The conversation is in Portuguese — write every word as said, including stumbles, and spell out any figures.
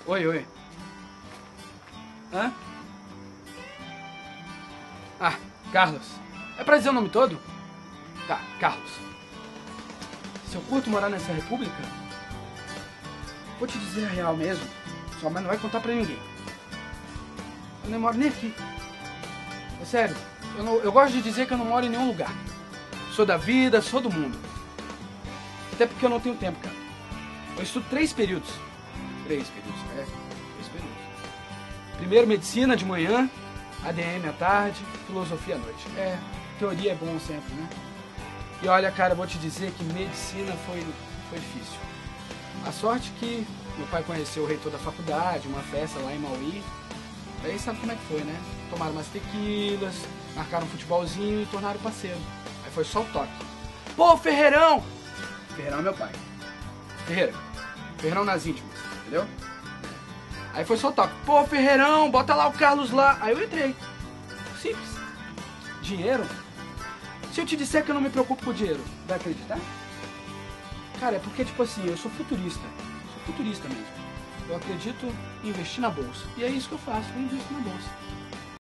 Oi, oi. Hã? Ah, Carlos. É pra dizer o nome todo? Tá, Carlos. Se eu curto morar nessa república, vou te dizer a real mesmo. Sua mãe não vai contar pra ninguém. Eu nem moro nem aqui. É sério, eu, não, eu gosto de dizer que eu não moro em nenhum lugar. Sou da vida, sou do mundo. Até porque eu não tenho tempo, cara. Eu estudo três períodos. Três períodos, é. Três períodos. Primeiro, medicina de manhã, A D M à tarde, filosofia à noite. É, teoria é bom sempre, né? E olha, cara, eu vou te dizer que medicina foi, foi difícil. A sorte que meu pai conheceu o reitor da faculdade, uma festa lá em Mauí. Aí sabe como é que foi, né? Tomaram umas tequilas, marcaram um futebolzinho e tornaram parceiro. Aí foi só o toque. Pô, Ferreirão! Ferreirão é meu pai. Ferreira. Ferreirão nas íntimas, entendeu? Aí foi só o toque. Pô, Ferreirão, bota lá o Carlos lá. Aí eu entrei. Simples. Dinheiro? Se eu te disser que eu não me preocupo com dinheiro, vai acreditar? Cara, é porque, tipo assim, eu sou futurista. Sou futurista mesmo. Eu acredito em investir na bolsa. E é isso que eu faço, eu invisto na bolsa.